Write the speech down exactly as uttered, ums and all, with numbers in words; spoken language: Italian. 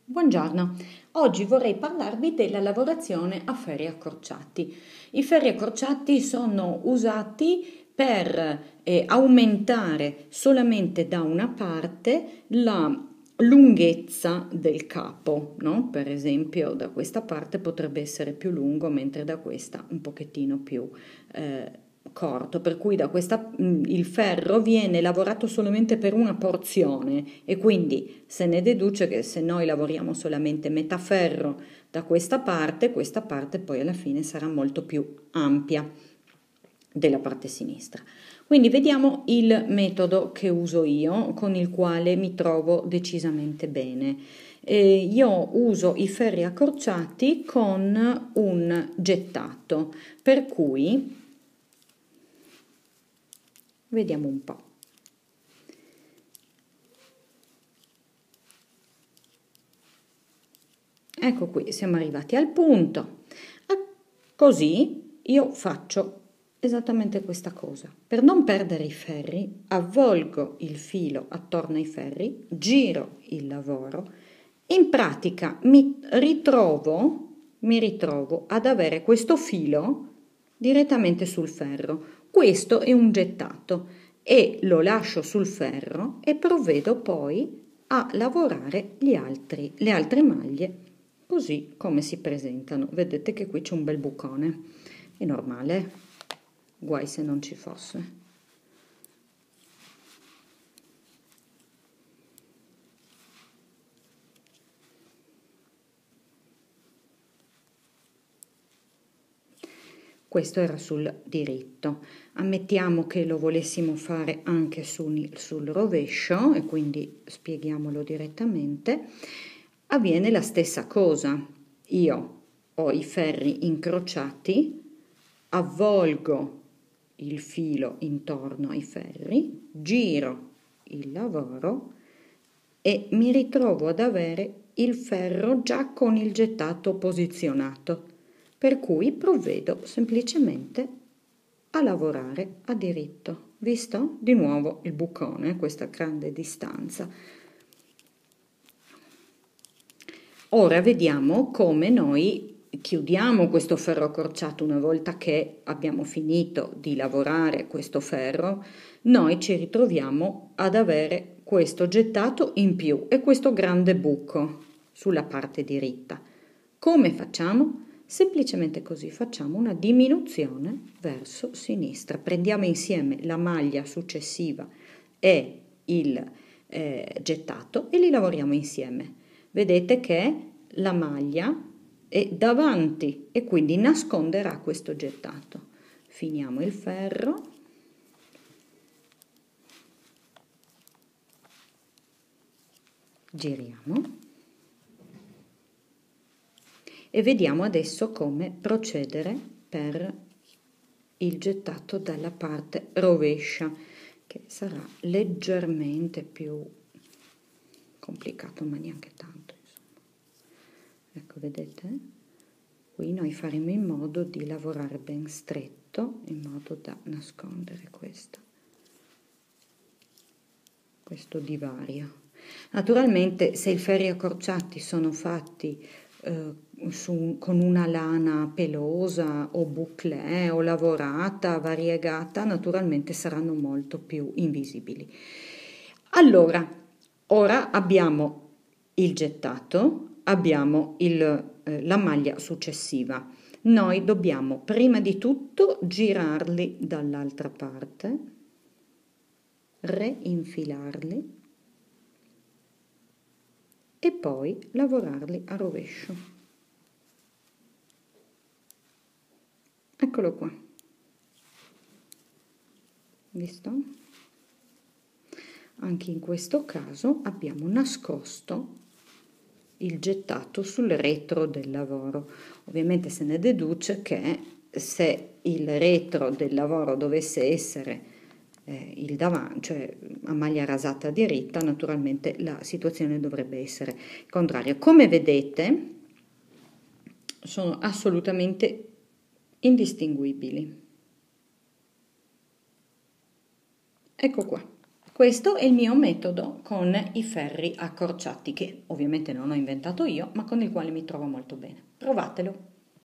Buongiorno, oggi vorrei parlarvi della lavorazione a ferri accorciati. I ferri accorciati sono usati per eh, aumentare solamente da una parte la lunghezza del capo, no? Per esempio da questa parte potrebbe essere più lungo, mentre da questa un pochettino più eh, corto, per cui da questa mh, il ferro viene lavorato solamente per una porzione e quindi se ne deduce che se noi lavoriamo solamente metà ferro da questa parte, questa parte poi alla fine sarà molto più ampia della parte sinistra. Quindi vediamo il metodo che uso io, con il quale mi trovo decisamente bene. Eh, io uso i ferri accorciati con un gettato, per cui vediamo un po'. Ecco qui, siamo arrivati al punto. Così io faccio esattamente questa cosa. Per non perdere i ferri, avvolgo il filo attorno ai ferri, giro il lavoro. In pratica mi ritrovo, mi ritrovo ad avere questo filo direttamente sul ferro. Questo è un gettato e lo lascio sul ferro e provvedo poi a lavorare gli altri, le altre maglie così come si presentano. Vedete che qui c'è un bel bucone, è normale, guai se non ci fosse. Questo era sul diritto. Ammettiamo che lo volessimo fare anche sul, sul rovescio e quindi spieghiamolo direttamente. Avviene la stessa cosa. Io ho i ferri incrociati, avvolgo il filo intorno ai ferri, giro il lavoro e mi ritrovo ad avere il ferro già con il gettato posizionato. Per cui provvedo semplicemente a lavorare a diritto. Visto? Di nuovo il bucone, questa grande distanza. Ora vediamo come noi chiudiamo questo ferro accorciato. Una volta che abbiamo finito di lavorare questo ferro, noi ci ritroviamo ad avere questo gettato in più e questo grande buco sulla parte diritta. Come facciamo? Semplicemente così facciamo una diminuzione verso sinistra. Prendiamo insieme la maglia successiva e il eh, gettato e li lavoriamo insieme. Vedete che la maglia è davanti e quindi nasconderà questo gettato. Finiamo il ferro. Giriamo. E vediamo adesso come procedere per il gettato dalla parte rovescia, che sarà leggermente più complicato, ma neanche tanto, insomma. Ecco, vedete? Qui noi faremo in modo di lavorare ben stretto, in modo da nascondere questa, questo divario. Naturalmente, se i ferri accorciati sono fatti eh, su, con una lana pelosa o bouclé o lavorata, variegata, naturalmente saranno molto più invisibili. Allora, ora abbiamo il gettato, abbiamo il, eh, la maglia successiva. Noi dobbiamo prima di tutto girarli dall'altra parte, reinfilarli e poi lavorarli a rovescio. Eccolo qua. Visto? Anche in questo caso abbiamo nascosto il gettato sul retro del lavoro. Ovviamente se ne deduce che se il retro del lavoro dovesse essere eh, il davanti, cioè a maglia rasata diritta, naturalmente la situazione dovrebbe essere contraria. Come vedete sono assolutamente indistinguibili. Ecco qua. Questo è il mio metodo con i ferri accorciati, che ovviamente non ho inventato io, ma con il quale mi trovo molto bene. Provatelo!